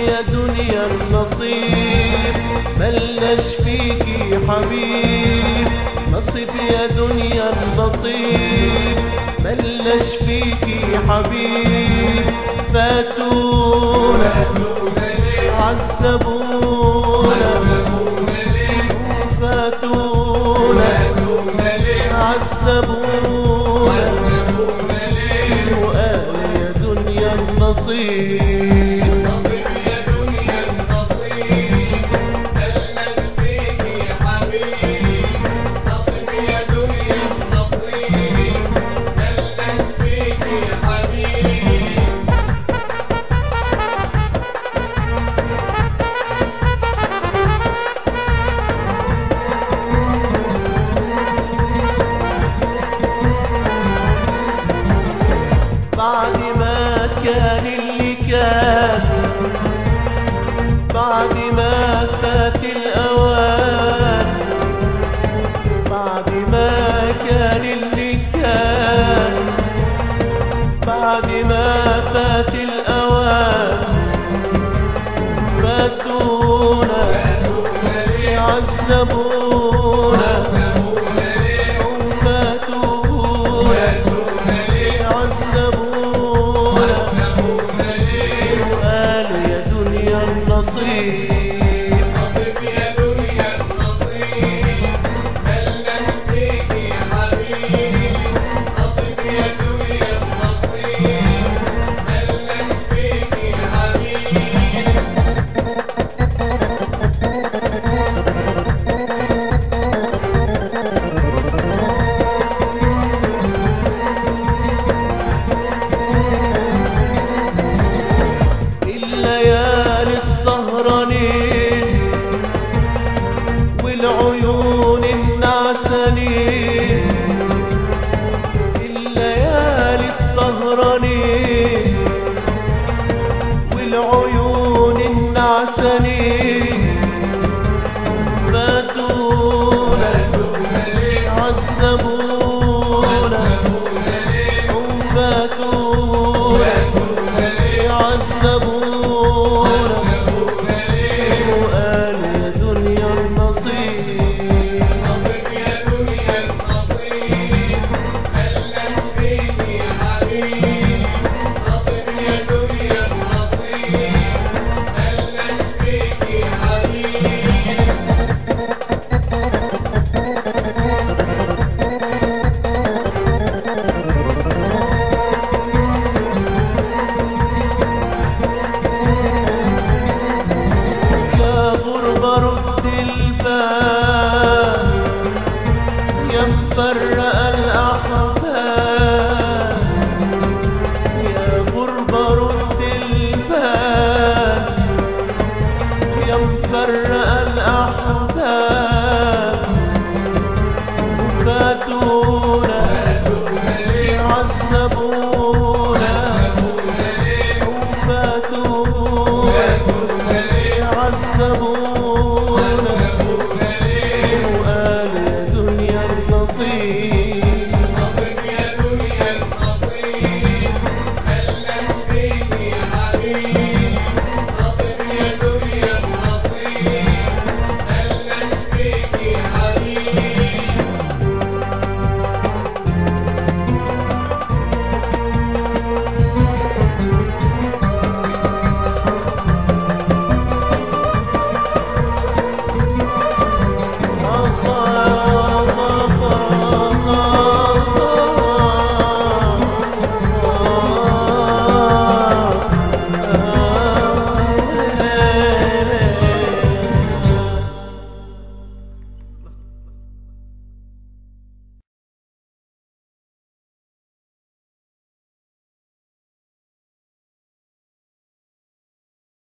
يا دنيا النصيب، ملناش فيكي حبيب. نصيب يا دنيا النصيب، ملناش فيكي حبيب. فاتونا عذبونا، فاتونا عذبونا، وقال يا دنيا النصيب. نصيب يا دنيا النصيب، ملناش فيكي حبيب. نصيب يا دنيا النصيب، ملناش فيكي حبيب. بعد ما كان اللي كان، بعد ما فات الأوان، بعد ما كان اللي كان، بعد ما فات الأوان. فاتونا عذبونا، فاتونا عذبونا، وقالوا يا دنيا النصيب. نصيب يا دنيا النصيب، ملناش فيكي حبيب. نصيب يا دنيا النصيب، ملناش فيكي حبيب. الليالي السهرانين والعيون النعسانين، الليالي السهرانين والعيون النعسانين. فاتونا عذبونا، فاتونا عذبونا، وقالوا يا دنيا النصيب. نصيب يا دنيا النصيب، ملناش فيكي حبيب. نصيب يا دنيا النصيب، ملناش فيكي حبيب. يا غربة رد الباب، يا مفرق الأحباب. يا غربة رد الباب، يا مفرق